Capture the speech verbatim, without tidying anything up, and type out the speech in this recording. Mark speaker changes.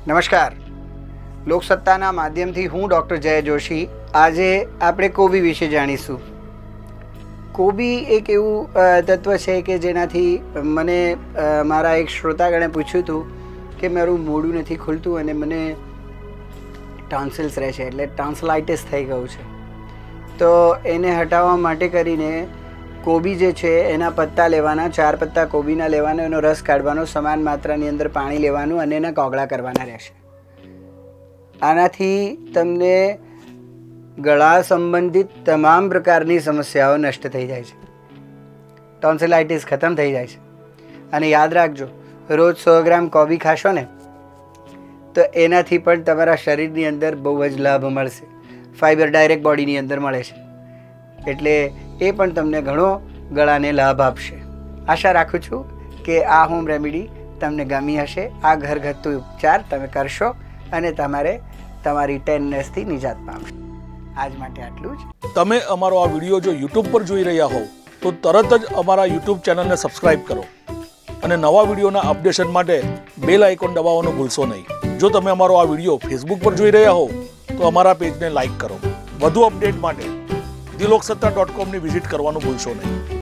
Speaker 1: નમસ્કાર. લોકસત્તાના માધ્યમથી હું ડૉક્ટર જય જોશી. આજે આપણે કોબી વિશે જાણીશું. કોબી એક એવું તત્વ છે કે જેનાથી મને મારા એક શ્રોતાગણે પૂછ્યું હતું કે મારું મોઢું નથી ખુલતું અને મને ટોન્સિલ્સ રહે છે, એટલે ટોન્સિલાઇટિસ થઈ ગયું છે. તો એને હટાવવા માટે કરીને કોબી જે છે એના પત્તા લેવાના, ચાર પત્તા કોબીના લેવાના, એનો રસ કાઢવાનો, સમાન માત્રાની અંદર પાણી લેવાનું અને એના કોગળા કરવાના રહેશે. આનાથી તમને ગળા સંબંધિત તમામ પ્રકારની સમસ્યાઓ નષ્ટ થઈ જાય છે. ટોન્સિલાઇટિસ ખતમ થઈ જાય છે. અને યાદ રાખજો, રોજ સો ગ્રામ કોબી ખાશો ને તો એનાથી પણ તમારા શરીરની અંદર બહુ જ લાભ મળશે. ફાઈબર ડાયરેક્ટ બોડીની અંદર મળે છે, એટલે એ પણ તમને ઘણો ગળાને લાભ આપશે. આશા રાખું છું કે આ હોમ રેમેડી તમને ગમી હશે. આ ઘરગથ્થુ ઉપચાર તમે કરશો અને તમારે તમારી ટેનનેસથી નિજાત પામશો. આજ માટે આટલું જ.
Speaker 2: તમે અમારો આ વિડીયો જો યુટ્યુબ પર જોઈ રહ્યા હોવ તો તરત જ અમારા યુટ્યુબ ચેનલને સબસ્ક્રાઇબ કરો અને નવા વિડીયોના અપડેશન માટે બેલ આઇકોન દબાવવાનું ભૂલશો નહીં. જો તમે અમારો આ વિડીયો ફેસબુક પર જોઈ રહ્યા હોવ તો અમારા પેજને લાઇક કરો. વધુ અપડેટ માટે ધી લોકસત્તા ડોટ કોમની વિઝિટ કરવાનું ભૂલશો નહીં.